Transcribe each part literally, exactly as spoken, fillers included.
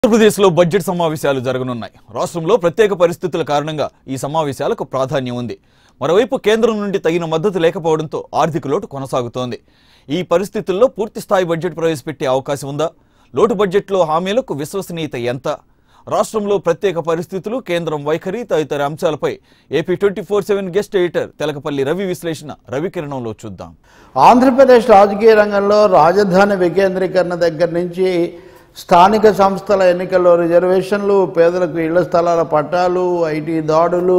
ఆంధ్రప్రదేశ్లో బడ్జెట్ సమావేశాలు జరగనున్నాయి. రాష్ట్రంలో ప్రత్యేక పరిస్థితుల కారణంగా ఈ సమావేశాలకు ప్రాధాన్యం ఉంది. మరోవైపు కేంద్రం నుండి తగిన మద్దతు లేకపోవడంతో ఆర్థిక లోటు కొనసాగుతోంది. ఈ పరిస్థితుల్లో పూర్తి స్థాయి బడ్జెట్ ప్రవేశపెట్టే అవకాశం ఉందా? లోటు బడ్జెట్లో హామీలకు విశ్వసనీయత ఎంత? రాష్ట్రంలో ప్రత్యేక పరిస్థితులు, కేంద్రం వైఖరి తదితర అంశాలపై AP twenty four seven guest editor Telakapalli Ravi విశ్లేషణ రవికిరణంలో చూద్దాం. ఆంధ్రప్రదేశ్ రాజకీయ రంగంలో రాజధాని వికేంద్రీకరణ దగ్గర నుంచి స్థానిక సంస్థల ఎన్నికల్లో రిజర్వేషన్లు, పేదలకు ఇళ్ల స్థలాల పట్టాలు, ఐటీ దాడులు,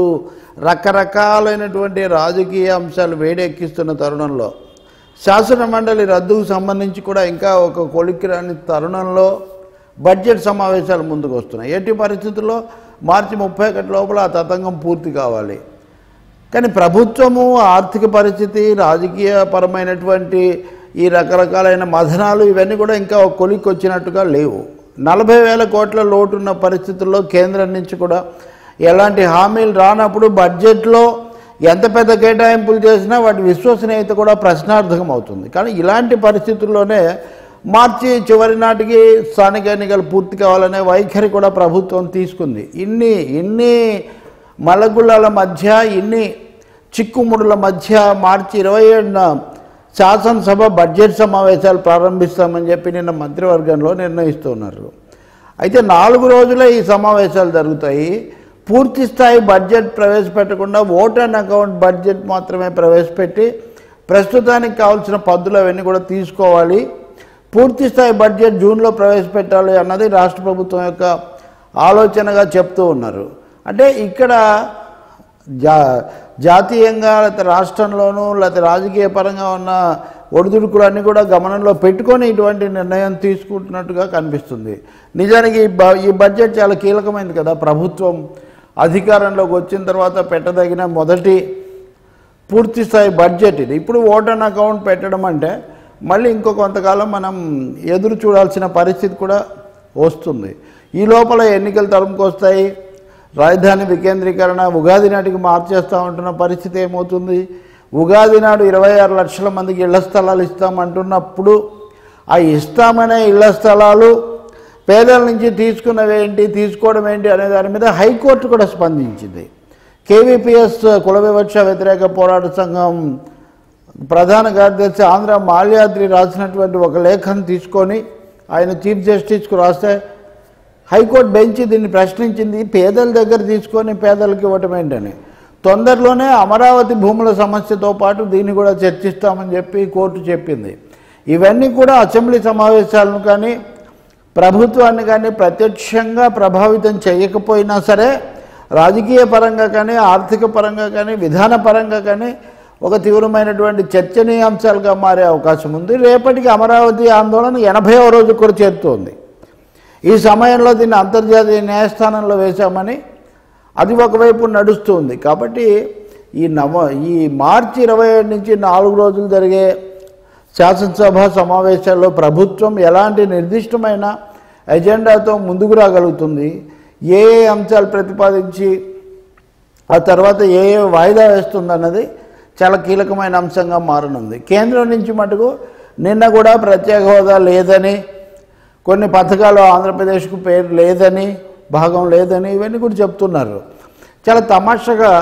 రకరకాలైనటువంటి రాజకీయ అంశాలు వేడెక్కిస్తున్న తరుణంలో శాసన మండలి రద్దుకు సంబంధించి కూడా ఇంకా ఒక కొలిక్కి రాని తరుణంలో బడ్జెట్ సమావేశాలు ముందుకు వస్తున్నాయి. ఎట్టి పరిస్థితుల్లో మార్చి ముప్పై ఒకటి లోపల ఆ తతంగం పూర్తి కావాలి. కానీ ప్రభుత్వము ఆర్థిక పరిస్థితి, రాజకీయ పరమైనటువంటి ఈ రకరకాలైన మథనాలు ఇవన్నీ కూడా ఇంకా ఒక కొలిక్కి వచ్చినట్టుగా లేవు. నలభై వేల కోట్ల లోటున్న పరిస్థితుల్లో కేంద్రం నుంచి కూడా ఎలాంటి హామీలు రానప్పుడు బడ్జెట్లో ఎంత పెద్ద కేటాయింపులు చేసినా వాటి విశ్వసనీయత కూడా ప్రశ్నార్థకం అవుతుంది. కానీ ఇలాంటి పరిస్థితుల్లోనే మార్చి చివరి నాటికి స్థానిక ఎన్నికలు పూర్తి కావాలనే వైఖరి కూడా ప్రభుత్వం తీసుకుంది. ఇన్ని ఇన్ని మలగుళ్ళల మధ్య, ఇన్ని చిక్కుముడుల మధ్య మార్చి ఇరవై ఏడున శాసనసభ బడ్జెట్ సమావేశాలు ప్రారంభిస్తామని చెప్పి నిన్న మంత్రివర్గంలో నిర్ణయిస్తున్నారు. అయితే నాలుగు రోజులే ఈ సమావేశాలు జరుగుతాయి. పూర్తి స్థాయి బడ్జెట్ ప్రవేశపెట్టకుండా ఓట్ అండ్ అకౌంట్ బడ్జెట్ మాత్రమే ప్రవేశపెట్టి ప్రస్తుతానికి కావాల్సిన పద్ధతులు అవన్నీ కూడా తీసుకోవాలి. పూర్తి స్థాయి బడ్జెట్ జూన్లో ప్రవేశపెట్టాలి అన్నది రాష్ట్ర ప్రభుత్వం యొక్క ఆలోచనగా చెప్తూ ఉన్నారు. అంటే ఇక్కడ జా జాతీయంగా లేకపోతే రాష్ట్రంలోనూ లేకపోతే రాజకీయ పరంగా ఉన్న ఒడిదుడుకులన్నీ కూడా గమనంలో పెట్టుకొని ఇటువంటి నిర్ణయం తీసుకుంటున్నట్టుగా కనిపిస్తుంది. నిజానికి ఈ బడ్జెట్ చాలా కీలకమైనది కదా. ప్రభుత్వం అధికారంలోకి వచ్చిన తర్వాత పెట్టదగిన మొదటి పూర్తి స్థాయి బడ్జెట్ ఇది. ఇప్పుడు ఓట్ అండ్ అకౌంట్ పెట్టడం అంటే మళ్ళీ ఇంకో కొంతకాలం మనం ఎదురు చూడాల్సిన పరిస్థితి కూడా వస్తుంది. ఈ లోపల ఎన్నికలు తరుముకొస్తాయి. రాజధాని వికేంద్రీకరణ ఉగాది నాటికి మార్చేస్తూ ఉంటున్న పరిస్థితి ఏమవుతుంది? ఉగాది నాడు ఇరవై ఆరు లక్షల మందికి ఇళ్ల స్థలాలు ఇస్తామంటున్నప్పుడు ఆ ఇస్తామనే ఇళ్ల స్థలాలు పేదల నుంచి తీసుకున్నవి ఏంటి, తీసుకోవడం ఏంటి అనే దాని మీద హైకోర్టు కూడా స్పందించింది. కేవీపీఎస్ కుల వివక్ష వ్యతిరేక పోరాట సంఘం ప్రధాన కార్యదర్శి ఆంధ్ర మాల్యాద్రి రాసినటువంటి ఒక లేఖను తీసుకొని ఆయన చీఫ్ జస్టిస్కు రాస్తే హైకోర్టు బెంచ్ దీన్ని ప్రశ్నించింది. పేదల దగ్గర తీసుకొని పేదలకు ఇవ్వటం ఏంటని. తొందరలోనే అమరావతి భూముల సమస్యతో పాటు దీన్ని కూడా చర్చిస్తామని చెప్పి కోర్టు చెప్పింది. ఇవన్నీ కూడా అసెంబ్లీ సమావేశాలను కానీ ప్రభుత్వాన్ని కానీ ప్రత్యక్షంగా ప్రభావితం చేయకపోయినా సరే రాజకీయ పరంగా కానీ ఆర్థిక పరంగా కానీ విధాన పరంగా కానీ ఒక తీవ్రమైనటువంటి చర్చనీయాంశాలుగా మారే అవకాశం ఉంది. రేపటికి అమరావతి ఆందోళన ఎనభైవ రోజు కూడా చేరుతోంది. ఈ సమయంలో దీన్ని అంతర్జాతీయ న్యాయస్థానంలో వేశామని అది ఒకవైపు నడుస్తుంది. కాబట్టి ఈ నవ ఈ మార్చి ఇరవై ఏడు నుంచి నాలుగు రోజులు జరిగే శాసనసభ సమావేశాల్లో ప్రభుత్వం ఎలాంటి నిర్దిష్టమైన ఎజెండాతో ముందుకు రాగలుగుతుంది, ఏ ఏ అంశాలు ప్రతిపాదించి ఆ తర్వాత ఏ ఏ వాయిదా వేస్తుందన్నది చాలా కీలకమైన అంశంగా మారనుంది. కేంద్రం నుంచి మటుకు నిన్న కూడా ప్రత్యేక హోదా లేదని, కొన్ని పథకాలు ఆంధ్రప్రదేశ్కు పేరు లేదని, భాగం లేదని ఇవన్నీ కూడా చెప్తున్నారు. చాలా తమాషగా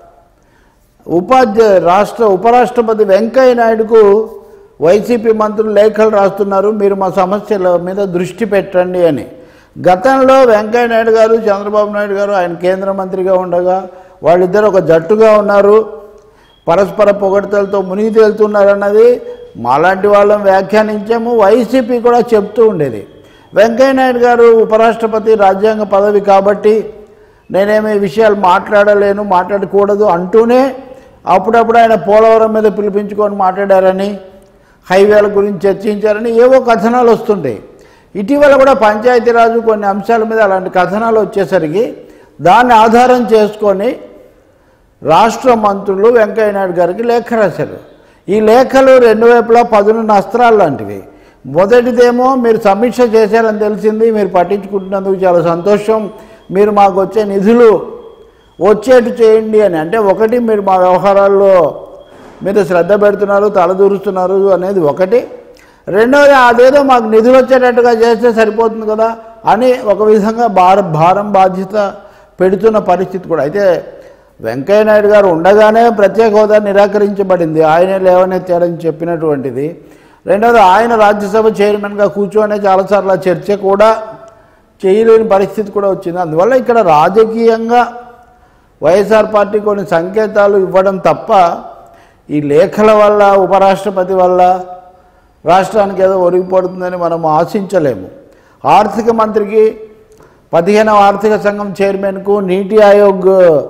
ఉపాధ్యాయ రాష్ట్ర ఉపరాష్ట్రపతి వెంకయ్య నాయుడుకు వైసీపీ మంత్రులు లేఖలు రాస్తున్నారు, మీరు మా సమస్యల మీద దృష్టి పెట్టండి అని. గతంలో వెంకయ్య నాయుడు గారు, చంద్రబాబు నాయుడు గారు ఆయన కేంద్ర మంత్రిగా ఉండగా వాళ్ళిద్దరు ఒక జట్టుగా ఉన్నారు, పరస్పర పొగడ్తలతో మునిగి తేలుతున్నారన్నది మాలాంటి వాళ్ళం వ్యాఖ్యానించాము. వైసీపీ కూడా చెప్తూ ఉండేది. వెంకయ్య నాయుడు గారు ఉపరాష్ట్రపతి, రాజ్యాంగ పదవి కాబట్టి నేనేమి విషయాలు మాట్లాడలేను, మాట్లాడకూడదు అంటూనే అప్పుడప్పుడు ఆయన పోలవరం మీద పిలిపించుకొని మాట్లాడారని, హైవేల గురించి చర్చించారని ఏవో కథనాలు వస్తుంటాయి. ఇటీవల కూడా పంచాయతీరాజు కొన్ని అంశాల మీద అలాంటి కథనాలు వచ్చేసరికి దాన్ని ఆధారం చేసుకొని రాష్ట్ర మంత్రులు వెంకయ్య నాయుడు గారికి లేఖ రాశారు. ఈ లేఖలు రెండు వైపులా పదునున్న అస్త్రాలు లాంటివి. మొదటిదేమో మీరు సమీక్ష చేశారని తెలిసింది, మీరు పట్టించుకుంటున్నందుకు చాలా సంతోషం, మీరు మాకు వచ్చే నిధులు వచ్చేట్టు చేయండి అని. అంటే ఒకటి, మీరు మా వ్యవహారాల్లో మీరు శ్రద్ధ పెడుతున్నారు, తలదూరుస్తున్నారు అనేది ఒకటి. రెండోది, అదేదో మాకు నిధులు వచ్చేటట్టుగా చేస్తే సరిపోతుంది కదా, అని ఒక విధంగా భార భారం బాధ్యత పెడుతున్న పరిస్థితి కూడా. అయితే వెంకయ్య నాయుడు గారు ఉండగానే ప్రత్యేక హోదా నిరాకరించబడింది, ఆయనే లేవనెత్తాడని చెప్పినటువంటిది. రెండవది ఆయన రాజ్యసభ చైర్మన్గా కూర్చొని చాలాసార్లు ఆ చర్చ కూడా చేయలేని పరిస్థితి కూడా వచ్చింది. అందువల్ల ఇక్కడ రాజకీయంగా వైఎస్ఆర్ పార్టీ కొన్ని సంకేతాలు ఇవ్వడం తప్ప ఈ లేఖల వల్ల ఉపరాష్ట్రపతి వల్ల రాష్ట్రానికి ఏదో ఒరిగిపడుతుందని మనం ఆశించలేము. ఆర్థిక మంత్రికి, పదిహేనవ ఆర్థిక సంఘం చైర్మన్కు, నీతి ఆయోగ్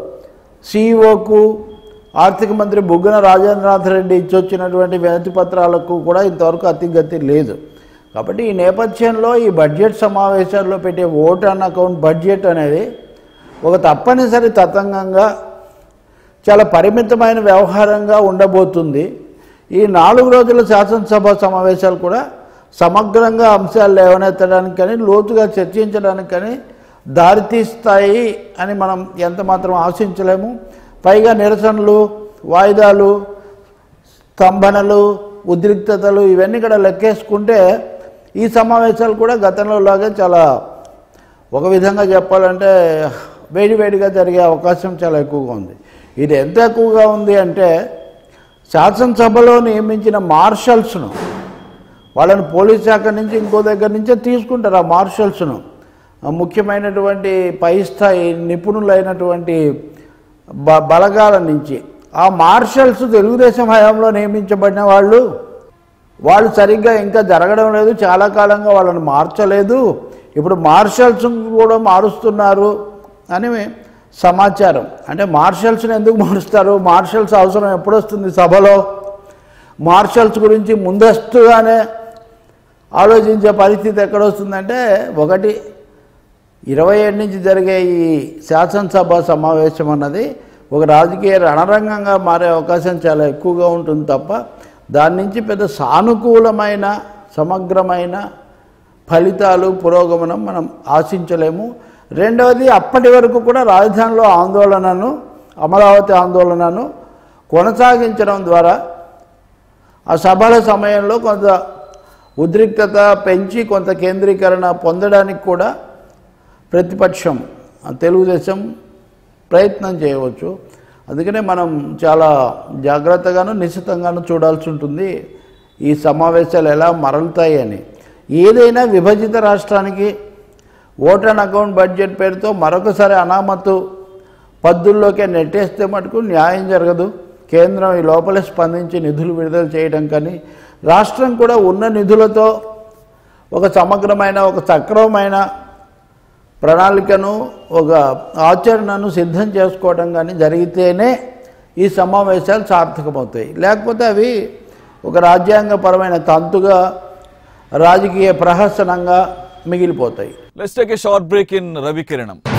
సిఇఓకు ఆర్థిక మంత్రి బుగ్గన రాజేంద్రనాథ్ రెడ్డి ఇచ్చొచ్చినటువంటి వినతి పత్రాలకు కూడా ఇంతవరకు అతిగతి లేదు. కాబట్టి ఈ నేపథ్యంలో ఈ బడ్జెట్ సమావేశాల్లో పెట్టే ఓట్ ఆన్ అకౌంట్ బడ్జెట్ అనేది ఒక తప్పనిసరి తతంగంగా చాలా పరిమితమైన వ్యవహారంగా ఉండబోతుంది. ఈ నాలుగు రోజుల శాసనసభ సమావేశాలు కూడా సమగ్రంగా అంశాలు లేవనెత్తడానికి కానీ లోతుగా చర్చించడానికి కానీ దారితీస్తాయి అని మనం ఎంత మాత్రం ఆశించలేము. పైగా నిరసనలు, వాయిదాలు, స్తంభనలు, ఉద్రిక్తతలు ఇవన్నీ కూడా లెక్కేసుకుంటే ఈ సమావేశాలు కూడా గతంలో లాగే చాలా ఒక విధంగా చెప్పాలంటే వేడివేడిగా జరిగే అవకాశం చాలా ఎక్కువగా ఉంది. ఇది ఎంత ఎక్కువగా ఉంది అంటే శాసనసభలో నియమించిన మార్షల్స్ను, వాళ్ళని పోలీస్ శాఖ నుంచి ఇంకో దగ్గర నుంచే తీసుకుంటారు. ఆ మార్షల్స్ను ముఖ్యమైనటువంటి పై స్థాయి నిపుణులైనటువంటి బ బలగాల నుంచి ఆ మార్షల్స్ తెలుగుదేశం హయాంలో నియమించబడిన వాళ్ళు వాళ్ళు సరిగ్గా ఇంకా జరగడం లేదు, చాలా కాలంగా వాళ్ళని మార్చలేదు, ఇప్పుడు మార్షల్స్ కూడా మారుస్తున్నారు అని సమాచారం. అంటే మార్షల్స్ని ఎందుకు మారుస్తారు? మార్షల్స్ అవసరం ఎప్పుడు వస్తుంది సభలో? మార్షల్స్ గురించి ముందస్తుగానే ఆలోచించే పరిస్థితి ఎక్కడొస్తుందంటే, ఒకటి ఇరవై ఏడు నుంచి జరిగే ఈ శాసనసభ సమావేశం అన్నది ఒక రాజకీయ రణరంగంగా మారే అవకాశం చాలా ఎక్కువగా ఉంటుంది తప్ప దాని నుంచి పెద్ద సానుకూలమైన సమగ్రమైన ఫలితాలు పురోగమనం మనం ఆశించలేము. రెండవది, అప్పటి వరకు కూడా రాజధానిలో ఆందోళనను, అమరావతి ఆందోళనను కొనసాగించడం ద్వారా ఆ సభల సమయంలో కొంత ఉద్రిక్తత పెంచి కొంత కేంద్రీకరణ పొందడానికి కూడా ప్రతిపక్షం తెలుగుదేశం ప్రయత్నం చేయవచ్చు. అందుకనే మనం చాలా జాగ్రత్తగాను నిశ్చితంగాను చూడాల్సి ఉంటుంది ఈ సమావేశాలు ఎలా మరలుతాయి అని. ఏదైనా విభజిత రాష్ట్రానికి ఓట్ అండ్ అకౌంట్ బడ్జెట్ పేరుతో మరొకసారి అనామతు పద్దుల్లోకే నెట్టేస్తే మటుకు న్యాయం జరగదు. కేంద్రం ఈ లోపలే స్పందించి నిధులు విడుదల చేయడం కానీ, రాష్ట్రం కూడా ఉన్న నిధులతో ఒక సమగ్రమైన ఒక సక్రమమైన ప్రణాళికను ఒక ఆచరణను సిద్ధం చేసుకోవడం కానీ జరిగితేనే ఈ సమావేశాలు సార్థకమవుతాయి. లేకపోతే అవి ఒక రాజ్యాంగపరమైన తంతుగా రాజకీయ ప్రహసనంగా మిగిలిపోతాయి. Let's take a short break in Ravi కిరణం.